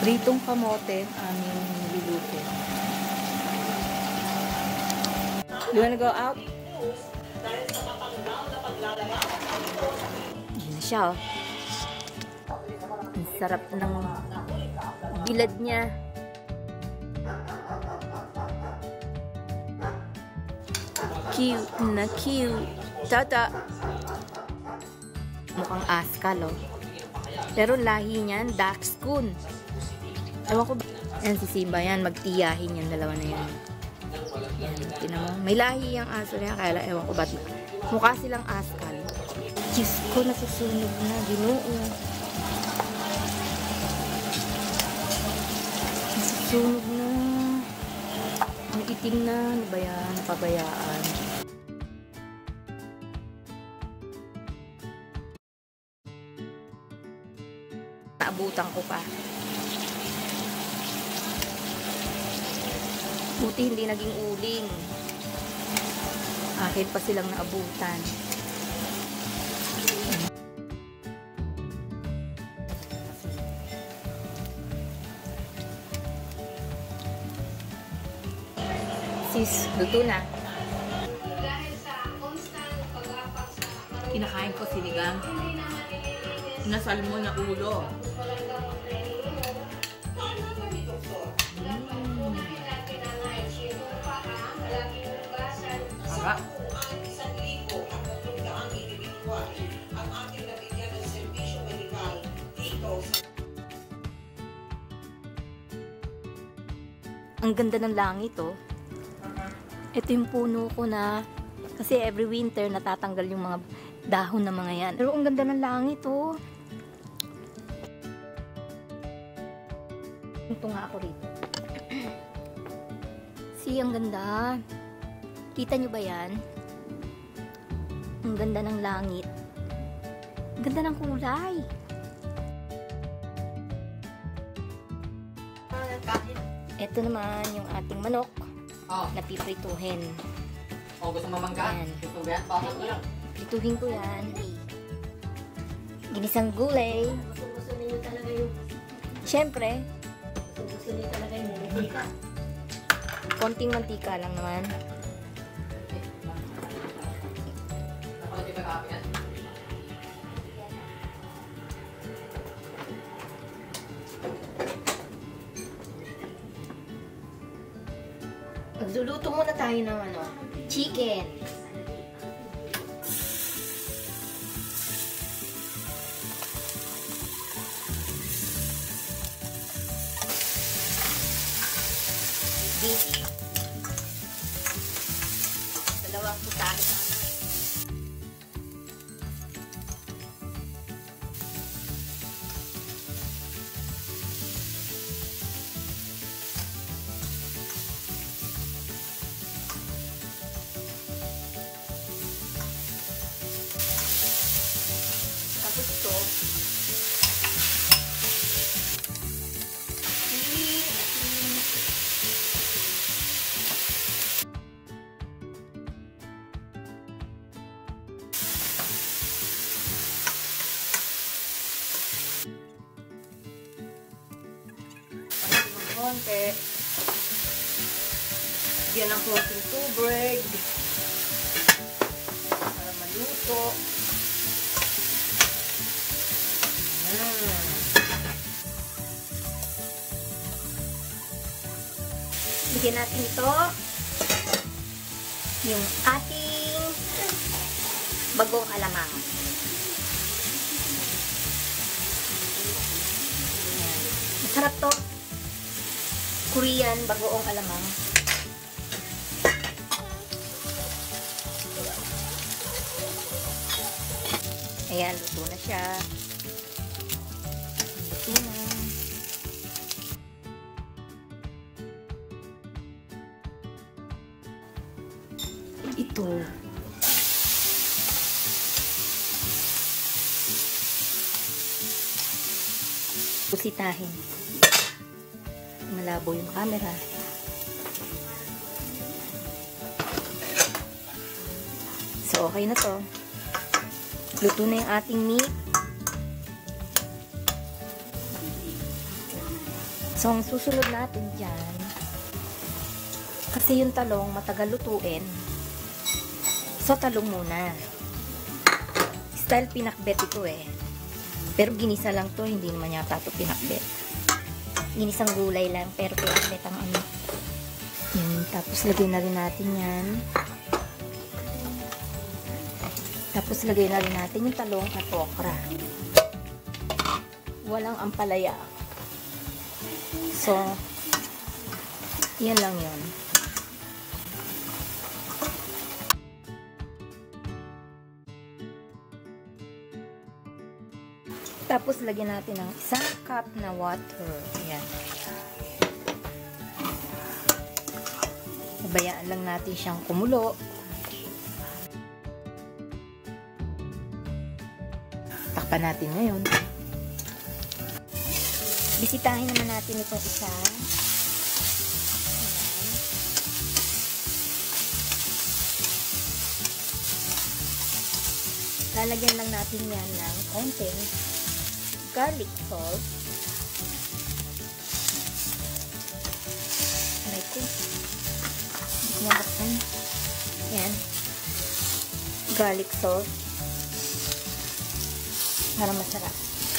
Pritong kamote aming niluto. You wanna go out? Yun na siya, oh. Ang sarap ng bilad niya. Cute na cute. Tata. Mukhang askal, oh. Pero lahi niyan, Dachshund. Ewan ko ba? Yan si Simba, yan. Magtiyahin yan. Dalawa na yan. Yan, tinan mo. May lahi yung aso niya. Kaya lang, ewan ko ba't mukha silang askal. Diyos ko, nasusunog na. Ginoo. Nasusunog na. Ang itim na. Ano ba yan? Napabayaan. Naabutan ko pa. Buti hindi naging uling. Akin pa silang naabutan. Sis, luto na. Kinakain ko sinigang na salmon na ulo. Sarap. Ang ganda ng langit, oh. Ito yung puno ko na kasi every winter natatanggal yung mga dahon ng mga yan. Pero ang ganda ng langit, oh. Ito nga ako rito. See, ang ganda. Kita nyo ba yan? Ang ganda ng langit. Ang ganda ng kulay. Ito naman yung ating manok na piprituhin. Gusto mo mangga? Prituhin ko yan. Ginisang gulay. Gusto ninyo talaga yung... Siyempre, Gusto ninyo talaga yung mantika. konting mantika lang naman. Magluluto muna tayo ng chicken. Beef. Dalawang putahe. Tapos ito, konti. Bigyan ng konting tubig para maluto. Bigyan natin ito yung ating bagong alamang. Masarap to. Korean bagoong alamang. Ayan, luto na siya. Luto na. Ito. Pusitahin. Malabo yung camera. So, okay na to. Luto na yung ating meat. So, ang susunod natin dyan, kasi yung talong matagal lutuin. So, talong muna. Style pinakbet ito eh. Pero ginisa lang to, hindi naman yata ito pinakbet. Ginisang gulay lang, pero pinakbet ang ano. Yan, tapos lagyan na rin natin yan. Tapos lagyan na rin natin yung talong at okra. Walang ampalaya. So, yan lang yun. Tapos, lagyan natin ng 1 cup na water. Ayan. Bayaan lang natin siyang kumulo. Takpan natin ngayon. Bisitahin naman natin itong isa. Ayan. Lalagyan lang natin yan ng konting garlic salt. Aray ko. Hindi ko mabaksan. Ayan. Garlic salt. Para masarap.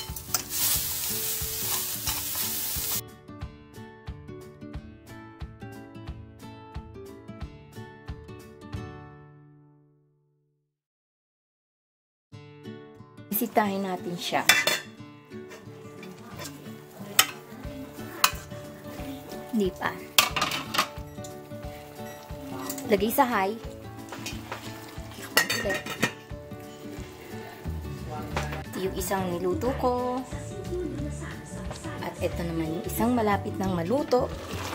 Bisitahin natin siya. Hindi pa. Lagay sa high. Ito yung isang niluto ko. At ito naman yung isang malapit ng maluto.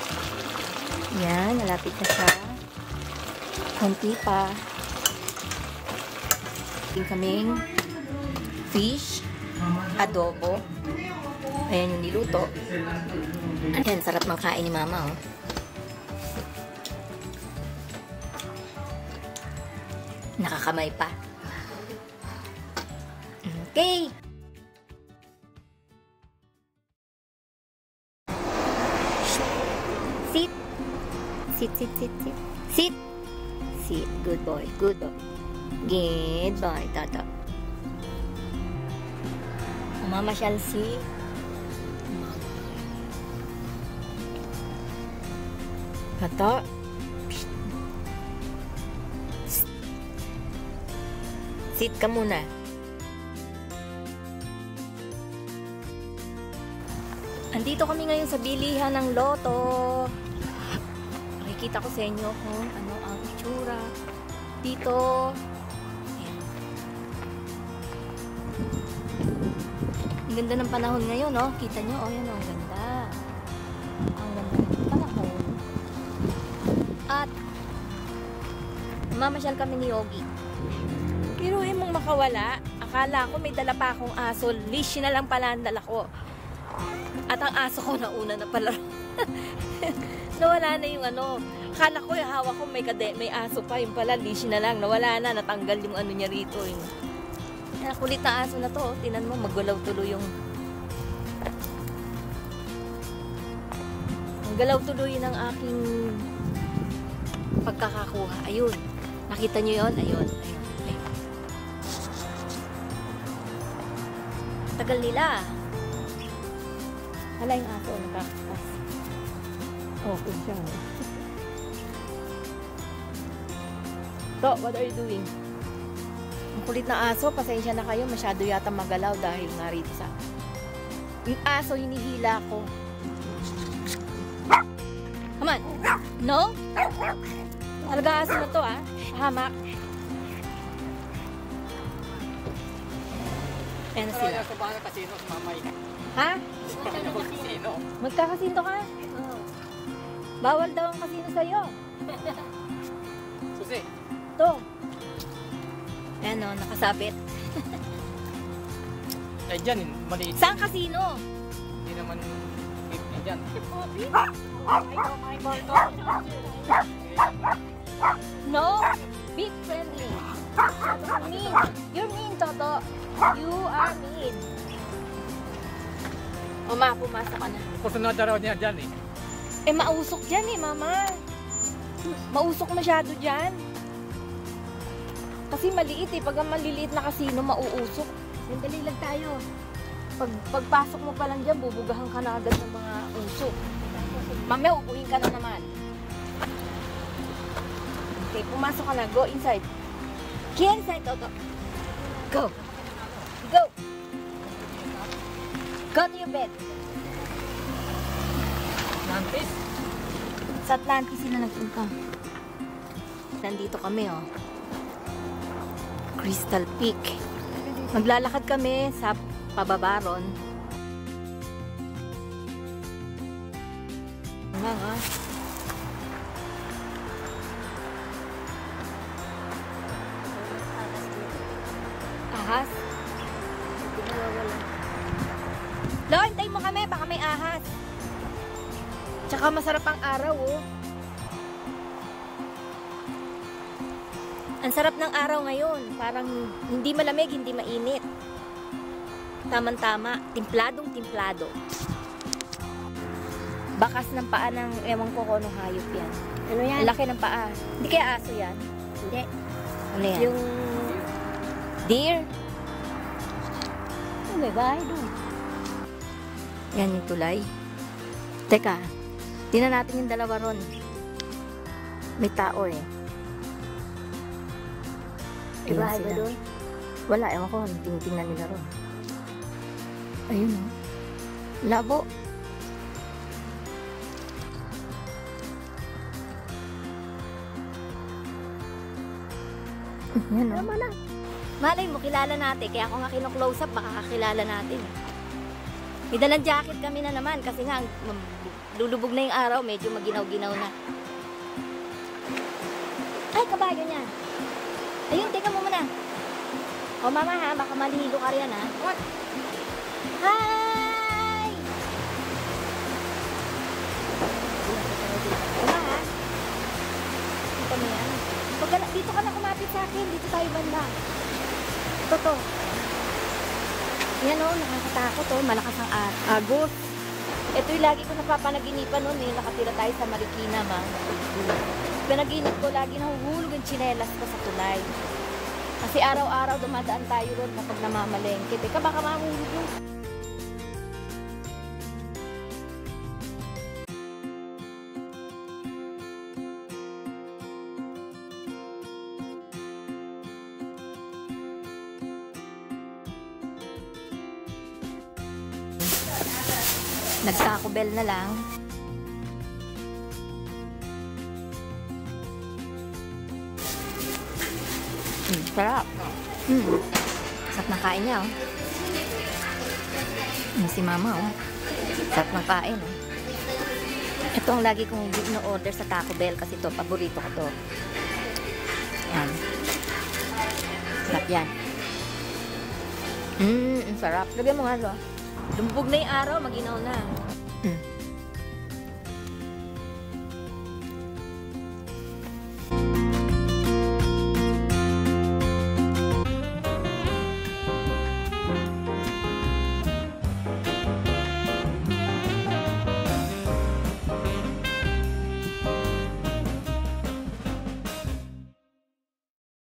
Yan, malapit na siya. Kunti pa. Tingin kaming fish, adobo. Ayan yung niluto. Ayan, sarap ng kain ni mama, oh. Nakakamay pa. Okay. Sit. Sit, sit, sit, sit. Sit. Sit. Good boy. Good boy. Good boy, Toto. Mamasyal si Toto. Sit ka muna. Andito kami ngayon sa bilihan ng Lotto. Makikita ko sa inyo kung ano ang itsura dito. Ayan. Ang ganda ng panahon ngayon, no? Kita nyo, oh, yan, oh, ang ganda. Ang ganda ng panahon. At mamasyal kami ni Yogi. Pero mong makawala, akala ko may dala pa akong aso. Leash na lang pala ang dala ko. At ang aso ko nauna na pala. Nawala na yung ano. Akala ko yung hawak ko may aso pa. Yung pala leash na lang. Nawala na. Natanggal yung ano niya rito. Yung kulit na aso na to. Tinan mo, maggalaw tuloy yung galaw tuloy ng aking pagkakakuha. Ayun. Nakita nyo yun? Ayun. Ayun. Tagal nila. Hala yung aso, nakakakas. Okay siya. So, what are you doing? Ang kulit na aso, pasensya na kayo. Masyado yata magalaw dahil nga rito sa... Yung aso, hinihila ko. Come on. No? Talaga aso na to, ah. Hamak. Ayan na sila. Sa bahay kasino sa mamay. Ha? Kasino. Magkakasino ka? Oo. Bawal daw ang kasino sa'yo. Susi. Ito. Ayan o, nakasabit. Eh dyan, maliit. Saan kasino? Hindi naman hindi dyan. No? Big friendly. That's mean. You're mean, Toto. You are mean. O ma, pumasok ka na. Kusunod na raw niya dyan eh. Eh, mausok dyan eh, mama. Mausok masyado dyan. Kasi maliit eh. Pag ang maliliit na kasino, mauusok. Sandali lang tayo. Pagpasok mo pa lang dyan, bubugahan ka na agad ng mga usok. Mamaya, upuhin ka na naman. Okay, pumasok ka na. Go inside. Key inside, Toto. Go. Go. Go to your bed. Nantis. Sa Atlantis sila nagpunta. Nandito kami, oh. Crystal Peak. Maglalakad kami sa pababaron. Nga. Ahas? Lo, hintay mo kami. Baka may ahas. Tsaka masarap ang araw, oh. Ang sarap ng araw ngayon. Parang hindi malamig, hindi mainit. Tamang-tama. Timpladong-timplado. Bakas ng paa ng, ewan ko kung anong hayop yan. Ano yan? Ang laki ng paa. Hindi kaya aso yan? Hindi. Ano yan? Yung... Deer? Oh, may bahay doon. Yan yung tulay. Teka, tingnan natin yung dalawa ron. May tao eh. May Ayun bahay ba sila. doon? Wala, ewan ko. Tinitingnan nila ron. Ayun oh. Labo. Yan oh. Tama na. Malay mo, kilala natin. Kaya ako nga kino-close up, baka kakilala natin. May dalang jacket kami na naman kasi nga lulubog na yung araw, medyo maginaw-ginaw na. Ay, kabayo niya. Ayun, teka mo muna. O mama ha, baka malihilo ka riyan ha. What? Hi! Mama ha. Dito mo yan. Dito ka na kumapit sa akin. Dito tayo banda. Ito. Yan o, nakakatakot o. Malakas ang agos. Ito yung lagi ko napapanaginipan noon eh. Nakatira tayo sa Marikina, ma. Panaginip ko, lagi nahuhulog ang tsinelas ko sa tulay. Kasi araw-araw dumadaan tayo ron kapag namamalengke. Teka, baka mahulog yun. Nag-Taco Bell na lang. Sarap. Sarap na kain niya, oh. Si mama, oh. Sarap na kain, oh. Ito ang lagi kong ino-order sa Taco Bell kasi ito, paborito ko to. Yan. Sarap yan. Sarap. Lagyan mo nga, oh. Lumubog na yung araw, maginaw na.